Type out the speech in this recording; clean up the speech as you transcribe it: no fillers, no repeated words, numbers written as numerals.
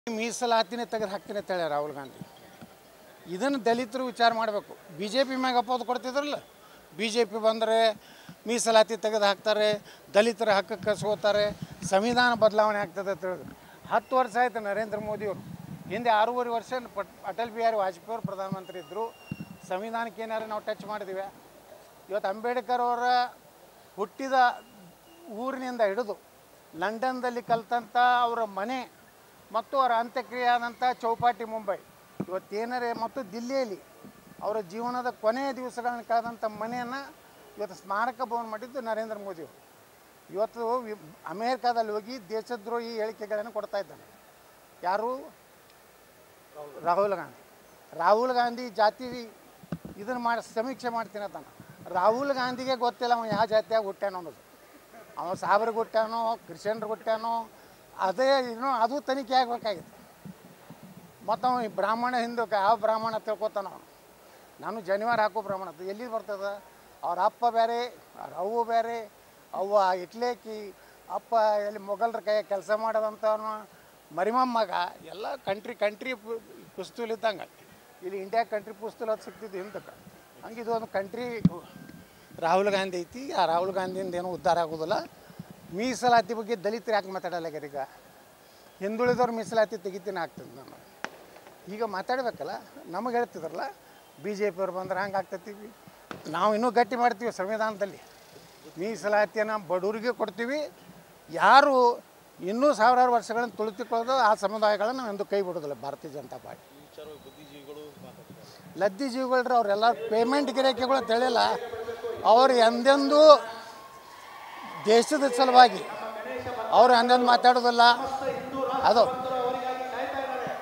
ಮೀಸಲಾತಿನೇ ತೆಗೆದು ಹಾಕ್ತೀನಿ ಅಂತ ಹೇಳಿ ರಾಹುಲ್ ಗಾಂಧಿ. ಇದನ್ನು ದಲಿತರು ವಿಚಾರ ಮಾಡಬೇಕು. ಬಿ ಜೆ ಪಿ ಮ್ಯಾಗ ಅಪೋದು ಕೊಡ್ತಿದ್ರಲ್ಲ, ಬಿ ಜೆ ಪಿ ಬಂದರೆ ಮೀಸಲಾತಿ ತೆಗೆದು ಹಾಕ್ತಾರೆ, ದಲಿತರ ಹಕ್ಕು ಕಸ್ಕೋತಾರೆ, ಸಂವಿಧಾನ ಬದಲಾವಣೆ ಆಗ್ತದೆ ಅಂತ ಹೇಳಿದ್ರು. 10 ವರ್ಷ ಆಯಿತು ನರೇಂದ್ರ ಮೋದಿಯವರು. ಹಿಂದೆ 6.5 ವರ್ಷ ಅಟಲ್ ಬಿಹಾರಿ ವಾಜಪೇಯಿ ಅವರು ಪ್ರಧಾನಮಂತ್ರಿ ಇದ್ದರು. ಸಂವಿಧಾನಕ್ಕೆ ಏನಾರು ನಾವು ಟಚ್ ಮಾಡಿದ್ದೀವಿ. ಇವತ್ತು ಅಂಬೇಡ್ಕರ್ ಅವರ ಹುಟ್ಟಿದ ಊರಿನಿಂದ ಹಿಡಿದು ಲಂಡನ್ದಲ್ಲಿ ಕಲ್ತಂಥ ಅವರ ಮನೆ ಮತ್ತು ಅವರ ಅಂತ್ಯಕ್ರಿಯೆ ಆದಂಥ ಚೌಪಾಟಿ ಮುಂಬೈ, ಇವತ್ತೇನಾರೇ ಮತ್ತು ದಿಲ್ಲಿಯಲ್ಲಿ ಅವರ ಜೀವನದ ಕೊನೆಯ ದಿವಸಗಳನ್ನು ಕಳೆದಂಥ ಮನೆಯನ್ನು ಇವತ್ತು ಸ್ಮಾರಕ ಭವನ ಮಾಡಿದ್ದು ನರೇಂದ್ರ ಮೋದಿಯವರು. ಇವತ್ತು ಅಮೇರಿಕಾದಲ್ಲಿ ಹೋಗಿ ದೇಶದ್ರೋಹಿ ಹೇಳಿಕೆಗಳನ್ನು ಕೊಡ್ತಾ ಇದ್ದಾನೆ. ಯಾರು? ರಾಹುಲ್ ಗಾಂಧಿ ಜಾತಿ ಇದನ್ನು ಮಾಡಿ ಸಮೀಕ್ಷೆ ಮಾಡ್ತೀನಿ ಅಂತಾನೆ. ರಾಹುಲ್ ಗಾಂಧಿಗೆ ಗೊತ್ತಿಲ್ಲ ಅವ ಯಾವ ಜಾತಿಯಾಗಿ ಹುಟ್ಟ್ಯಾನೋ ಅನ್ನೋದು. ಅವ ಸಾಬ್ರಿಗೆ ಹುಟ್ಟ್ಯಾನೋ, ಕ್ರಿಶ್ಚಿಯನ್ರಿಗೆ ಹುಟ್ಟ್ಯಾನೋ, ಅದೇ ಅದು ತನಿಖೆ ಆಗಬೇಕಾಗಿತ್ತು. ಮತ್ತು ಅವ ಬ್ರಾಹ್ಮಣ ಹಿಂದೂ ಯಾವ ಬ್ರಾಹ್ಮಣ ತಿಳ್ಕೊತಾನ. ನಾನು ಜನಿವಾರ ಹಾಕೋ ಬ್ರಾಹ್ಮಣ ಎಲ್ಲಿ ಬರ್ತದೆ? ಅವ್ರ ಅಪ್ಪ ಬೇರೆ, ಅವ್ರ ಅವ್ವ ಬೇರೆ, ಅವ್ವ ಇಟ್ಲೇಕಿ, ಅಪ್ಪ ಎಲ್ಲಿ ಮೊಘಲರ ಕೈ ಕೆಲಸ ಮಾಡೋದಂಥವನು ಮರಿಮಮ್ಮಗ ಎಲ್ಲ ಕಂಟ್ರಿ ಪುಸ್ತೂಲ್ ಇದ್ದಂಗೆ. ಇಲ್ಲಿ ಇಂಡಿಯಾ ಕಂಟ್ರಿ ಪುಸ್ತೂಲ್ ಅದು ಸಿಗ್ತಿದ್ದು ಹಿಂದಕ್ಕೆ. ಹಂಗೆ ಇದು ಒಂದು ಕಂಟ್ರಿ ರಾಹುಲ್ ಗಾಂಧಿ ಐತಿ. ಆ ರಾಹುಲ್ ಗಾಂಧಿಯಿಂದ ಏನೂ ಉದ್ಧಾರ ಆಗೋದಿಲ್ಲ. ಮೀಸಲಾತಿ ಬಗ್ಗೆ ದಲಿತರು ಯಾಕೆ ಮಾತಾಡಲ್ಲ? ಈಗ ಹಿಂದುಳಿದವ್ರು ಮೀಸಲಾತಿ ತೆಗಿತೀನಿ ಆಗ್ತದೆ. ನಾನು ಈಗ ಮಾತಾಡಬೇಕಲ್ಲ. ನಮಗೆ ಹೇಳ್ತಿದ್ರಲ್ಲ ಬಿ ಜೆ ಪಿಯವ್ರು ಬಂದ್ರೆ ಹಂಗೆ ಆಗ್ತೈತಿ. ನಾವು ಇನ್ನೂ ಗಟ್ಟಿ ಮಾಡ್ತೀವಿ ಸಂವಿಧಾನದಲ್ಲಿ. ಮೀಸಲಾತಿಯನ್ನು ಬಡವರಿಗೆ ಕೊಡ್ತೀವಿ. ಯಾರು ಇನ್ನೂ ಸಾವಿರಾರು ವರ್ಷಗಳನ್ನು ತುಳಿತುಕೊಳ್ಳೋದು ಆ ಸಮುದಾಯಗಳನ್ನು ನಾವು ಎಂದು ಕೈ ಬಿಡೋದಿಲ್ಲ. ಭಾರತೀಯ ಜನತಾ ಪಾರ್ಟಿ ಲದ್ದಿ ಜೀವಿಗಳ್ರಿ ಅವರೆಲ್ಲ ಪೇಮೆಂಟ್ ಗಿರಾಕಿಗಳು ತಿಳಿಲ್ಲ. ಅವರು ಎಂದೆಂದೂ ದೇಶದ ಸಲುವಾಗಿ ಅವರು ಎಂದೆಂದು ಮಾತಾಡೋದಿಲ್ಲ. ಅದು